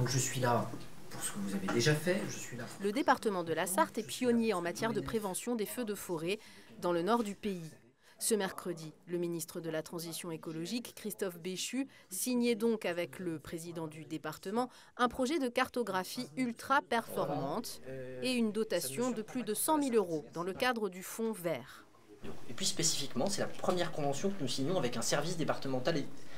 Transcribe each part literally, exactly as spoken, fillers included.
Donc je suis là pour ce que vous avez déjà fait, je suis là. Le département de la Sarthe est pionnier en matière de prévention des feux de forêt dans le nord du pays. Ce mercredi, le ministre de la Transition écologique, Christophe Béchu, signait donc avec le président du département un projet de cartographie ultra performante et une dotation de plus de cent mille euros dans le cadre du fonds vert. Et puis spécifiquement, c'est la première convention que nous signons avec un service départemental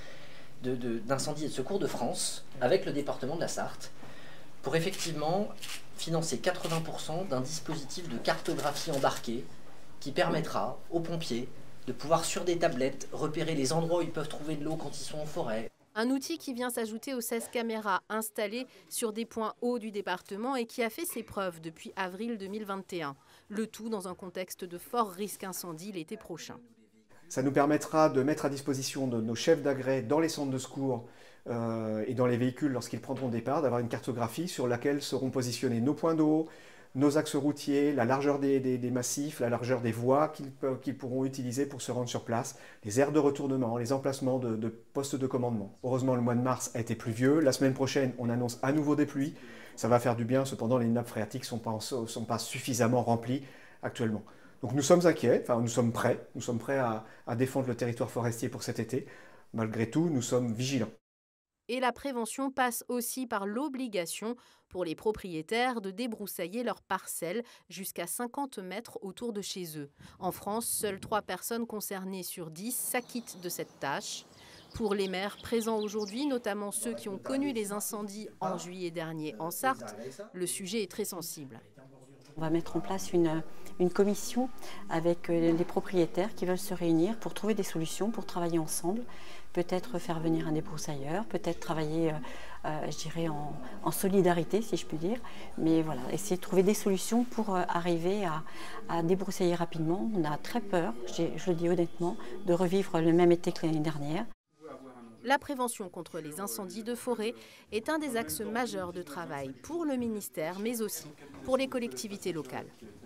d'incendie et de secours de France, avec le département de la Sarthe, pour effectivement financer quatre-vingts pour cent d'un dispositif de cartographie embarquée qui permettra aux pompiers de pouvoir sur des tablettes repérer les endroits où ils peuvent trouver de l'eau quand ils sont en forêt. Un outil qui vient s'ajouter aux seize caméras installées sur des points hauts du département et qui a fait ses preuves depuis avril deux mille vingt et un. Le tout dans un contexte de fort risque incendie l'été prochain. Ça nous permettra de mettre à disposition de nos chefs d'agrès dans les centres de secours euh, et dans les véhicules lorsqu'ils prendront départ, d'avoir une cartographie sur laquelle seront positionnés nos points d'eau, nos axes routiers, la largeur des, des, des massifs, la largeur des voies qu'ils qu'ils pourront utiliser pour se rendre sur place, les aires de retournement, les emplacements de, de postes de commandement. Heureusement, le mois de mars a été pluvieux. La semaine prochaine, on annonce à nouveau des pluies. Ça va faire du bien. Cependant, les nappes phréatiques ne sont pas, sont pas suffisamment remplies actuellement. Donc nous sommes inquiets, enfin nous sommes prêts. Nous sommes prêts à, à défendre le territoire forestier pour cet été. Malgré tout, nous sommes vigilants. Et la prévention passe aussi par l'obligation pour les propriétaires de débroussailler leurs parcelles jusqu'à cinquante mètres autour de chez eux. En France, seules trois personnes concernées sur dix s'acquittent de cette tâche. Pour les maires présents aujourd'hui, notamment ceux qui ont connu les incendies en juillet dernier en Sarthe, le sujet est très sensible. On va mettre en place une, une commission avec les propriétaires qui veulent se réunir pour trouver des solutions, pour travailler ensemble. Peut-être faire venir un débroussailleur, peut-être travailler, euh, je dirais, en, en solidarité, si je puis dire. Mais voilà, essayer de trouver des solutions pour euh, arriver à, à débroussailler rapidement. On a très peur, je le dis honnêtement, de revivre le même été que l'année dernière. La prévention contre les incendies de forêt est un des axes majeurs de travail pour le ministère, mais aussi pour les collectivités locales.